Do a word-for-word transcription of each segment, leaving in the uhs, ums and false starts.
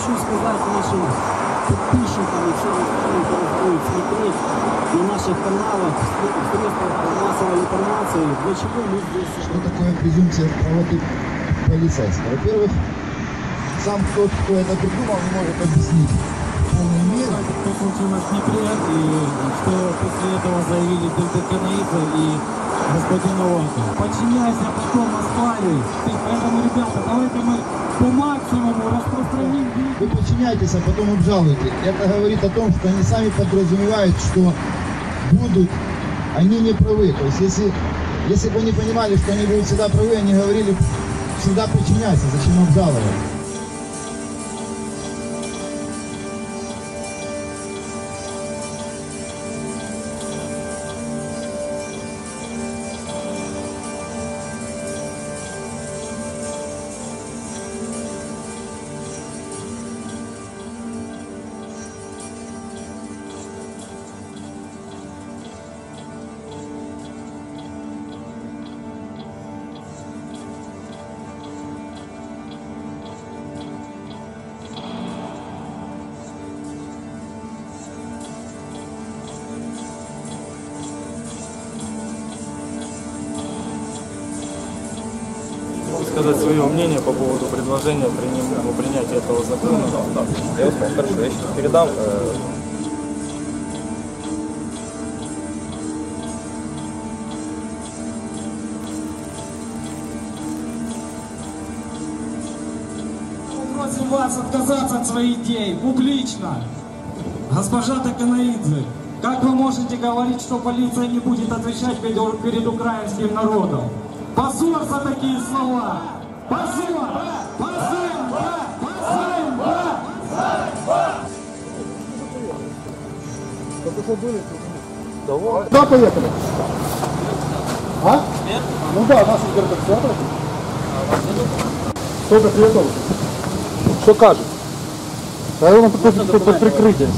хочу сказать нашим подписчикам и всем остальным, которые будут смотреть на наших каналах, в средствах массовой информации, для чего мы здесь. Что такое презумпция правоты полицейского? Во-первых, сам тот, кто это придумал, не может объяснить в полной мере. Что случилось в Днепре, и что после этого заявили Дельтаканаидзе и господин Овака. Подчиняйся, потом оспаривай. Поэтому, ребята, давайте мы по максимуму распространим. Вы подчиняйтесь, а потом обжалуйте. Это говорит о том, что они сами подразумевают, что будут, они не правы. То есть, если, если бы они понимали, что они будут всегда правы, они говорили, всегда подчиняйся, зачем обжаловать. Сказать свое мнение по поводу предложения приним, принятия этого закона. Я вас понял, хорошо, я сейчас передам. Э... Просим вас отказаться от своих идей публично. Госпожа Дельтаканаидзе, как вы можете говорить, что полиция не будет отвечать перед, перед украинским народом? Позор за такие слова! Позор! Позор! Позор! Да, поехали. А? Нет? Ну да, наши гербоксиаторы. Сколько приехал? Что кажет? Да он под, под, под, под прикрытием.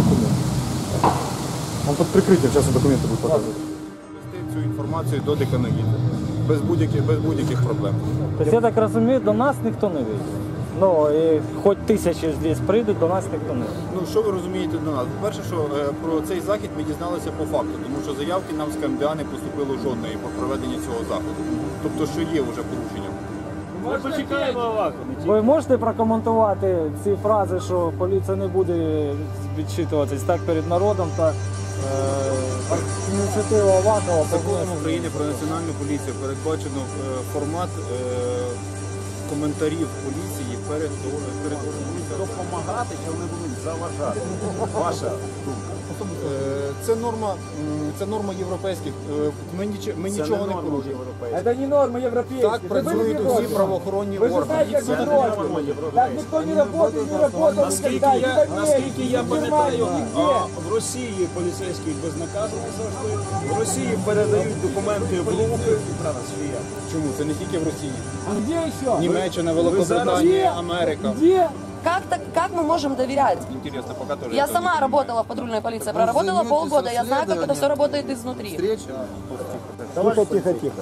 Он под прикрытием, сейчас он документы будет показывать. Цю інформацію до Дельтаканаидзе. Без будь-яких без будь-яких проблем. Тобто, я так розумію, до нас ніхто не вийде. Ну, і хоч тисячі здесь прийдуть, до нас ніхто не вийде. Ну, що ви розумієте до нас? Перше, що е, про цей захід ми дізналися по факту, тому що заявки нам з КМДА не поступило жодної про проведення цього заходу. Тобто, що є вже порушення. Ми почекаємо Аваку. Ви можете прокоментувати ці фрази, що поліція не буде відчитуватись так перед народом та е, ініціатива Авакова? Законом України про національну поліцію передбачено е, формат е, коментарів поліції перед перед допомагати, чи вони будуть заважати? Ваша думка. Це норма, це норма європейських. Ми, ніч, ми нічого не порушуємо. Это не норма европейская. Так працюють усі правоохоронні Вы же органи. знаете, как это. Так никто не работает, не работает никогда. Я, наскільки я пам'ятаю, в Росії поліцейські безнаказані завжди. В Росії передають документи в руки. Чому? Це не тільки в Росії. А где еще? Німеччина, Великобританія, Америка. Где? Как, так, как мы можем доверять? Интересно, пока тоже. Я сама работала в патрульной полиции, проработала полгода, я знаю, как это все работает изнутри. Тихо, тихо, тихо.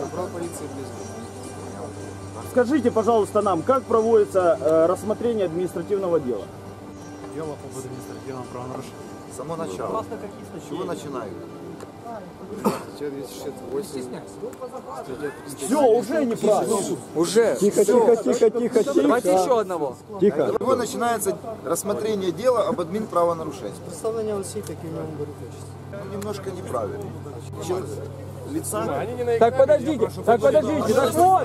Скажите, пожалуйста, нам, как проводится э, рассмотрение административного дела? Дело по административному правонарушению. Само начало. С чего начинают? Все, уже неправильно. Уже. Тихо, тихо, тихо, тихо, тихо. Давайте еще одного. Тихо. С чего начинается рассмотрение дела об админправонарушении? Представление России, как именно он говорит. Немножко неправильно. Чем лица? Так подождите, так подождите, так вот,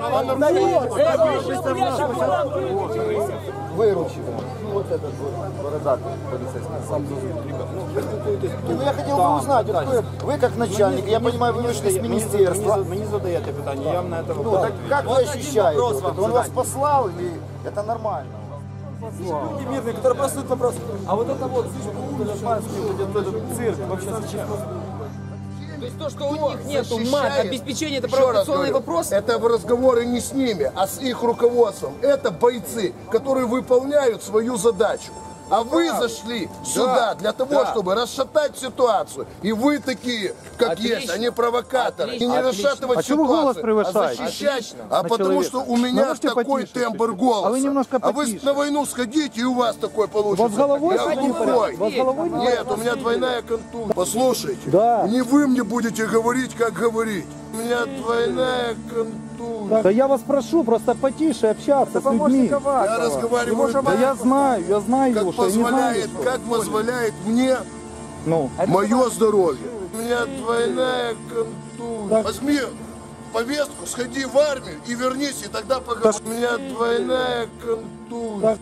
Выручи. Ну вот этот вот бородатый полицейский, сам зовут, ребят. Ну я хотел бы узнать, вот вы, вы как начальник, я понимаю, вы вышли с министерства. Вы не задаете питание, я вам на это Ну так как вы ощущаете? Вот он вас послал или это нормально? мирные, которые просто вопрос. А вот это вот, этот цирк, вообще зачем? То есть то, что у них нет обеспечения, это провокационный вопрос? Это разговоры не с ними, а с их руководством. Это бойцы, которые выполняют свою задачу. А вы зашли сюда для того, чтобы расшатать ситуацию. И вы такие, как Отлично. есть, они провокаторы. Отлично. И не Отлично. расшатывать А чего вы голос ситуацию, а превышаете? защищать. Отлично. А На потому человека. что у меня Можете такой потише тембр чуть-чуть? голоса. А вы немножко А вы потише. на войну сходите, и у вас такой получится. У вас головой Я всё не в глухой. порядке? У вас головой не в Нет, порядке? у меня двойная контузия. Послушайте, Да. не вы мне будете говорить, как говорить. У меня двойная контузия. Да я вас прошу просто потише общаться с людьми. Я разговариваю Да так, я знаю, я знаю как его, что я не знаю. позволяет, как позволяет мне Ну, мое здоровье. У меня двойная контузия. Возьми повестку, сходи в армию и вернись, и тогда поговорим. У меня двойная контузия.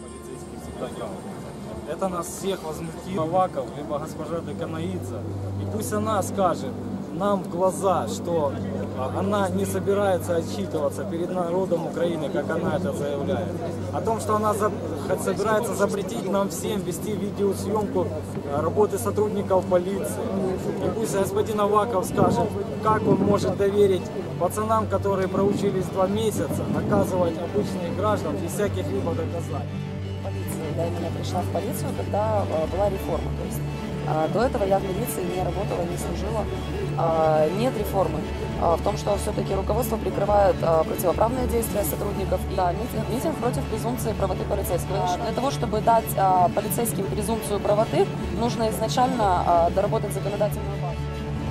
это нас всех возмутил Аваков, либо госпожа Деканаидзе. И пусть она скажет нам в глаза, что она не собирается отчитываться перед народом Украины, как она это заявляет. О том, что она за, собирается запретить нам всем вести видеосъемку работы сотрудников полиции. И пусть господин Аваков скажет, как он может доверить пацанам, которые проучились два месяца, наказывать обычных граждан без всяких-либо доказательств. Я именно пришла в полицию, когда э, была реформа. То есть, э, до этого я в милиции не работала, не служила. Э, нет реформы э, в том, что все-таки руководство прикрывает э, противоправные действия сотрудников. Да, митинг, митинг против презумпции правоты полицейского. Э, для того, чтобы дать э, полицейским презумпцию правоты, нужно изначально э, доработать законодательную базу.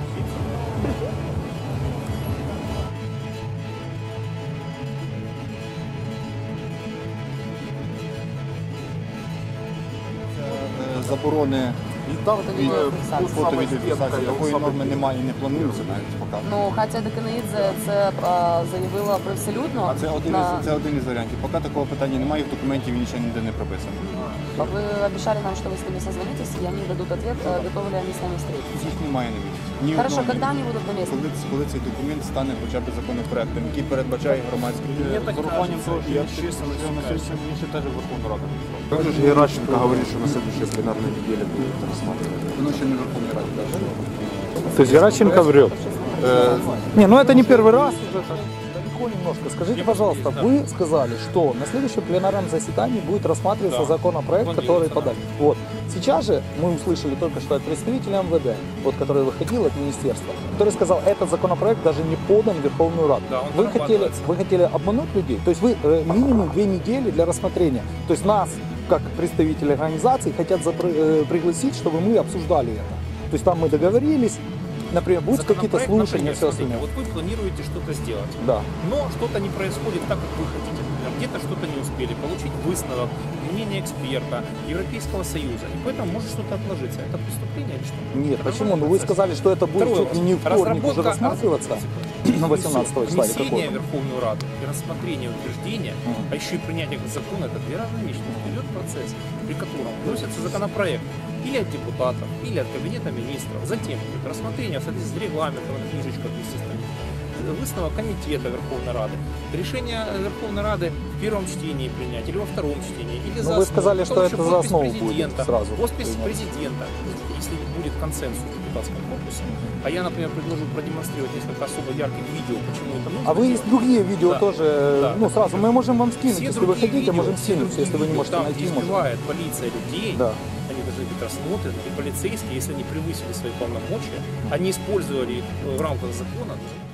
Заборони Да, вот они від- самі. фото-відеофіксації. Такої норми немає і не планується навіть поки. Ну, Катя Деканаидзе це е, заявила привселюдно. А це один, на... із, це один із варіантів. Поки такого питання немає, в документі він ще ніде не прописано. Вы обещали нам, что вы с ними созвонитесь, и они дадут ответ, э, готовы ли они с нами встретиться. Їх немає на місці. Ні Хорошо, одного. когда они будут на месте? Коли, коли цей документ стане хоча б законопроектом, який передбачає громадські Урахуванням того, що я чесно на сьогодні він ще теж в Верховну Раду прийшов. Как же Геращенко говорит, что на следующей пленарной неделе будет рассматривать? Воно ще не в Верховній Раді. так що. То есть Геращенко врет? Не, ну это не первый раз уже. Далеко немножко. Скажите, пожалуйста, вы сказали, что на следующем пленарном заседании будет рассматриваться законопроект, который подали. Вот. Сейчас же мы услышали только что от представителя эм вэ дэ, вот, который выходил от министерства, который сказал, этот законопроект даже не подан в Верховную Раду. Да, он вы, хотели, вы хотели обмануть людей? То есть вы э, минимум две недели для рассмотрения. То есть нас, как представители организации, хотят запри- э, пригласить, чтобы мы обсуждали это. То есть там мы договорились, например, будут какие-то Законопроект, слушания, например, все смотрите, остальное. вот вы планируете что-то сделать, Да. но что-то не происходит так, как вы хотите. Например, где-то что-то не успели получить высновок, мнение эксперта, Европейского Союза, и поэтому может что-то отложиться. Это преступление или что? Нет, почему? Ну вы сказали, что это будет Второй чуть ли не в вопрос. вторник уже Разработка- рассматриваться на восемнадцатого числа или Внесение какого? в Верховную Раду и рассмотрение утверждения, а еще и принятие закона, это две разные вещи. Идет процесс, при котором вносится законопроект или от депутатов, или от Кабинета министров. Затем идет рассмотрение в соответствии с регламентом, на книжечках, естественно, выставок комитета Верховной Рады, решение Верховной Рады в первом чтении принять, или во втором чтении, или Ну, за вы основу. сказали, Потом что еще это за подпись основу будет президента, сразу Подпись принять. президента, если будет консенсус в депутатском корпусе. А я, например, предложу продемонстрировать несколько особо ярких видео, почему это нужно. А вы есть другие видео Да. тоже, Да. ну сразу, мы можем вам скинуть, Все если вы другие хотите, видео, можем все скинуть, другие если вы не видео, можете там, найти, где можем. избивает полиция людей, Да. они должны быть рассмотрены, и полицейские, если они превысили свои полномочия, они использовали их в рамках закона,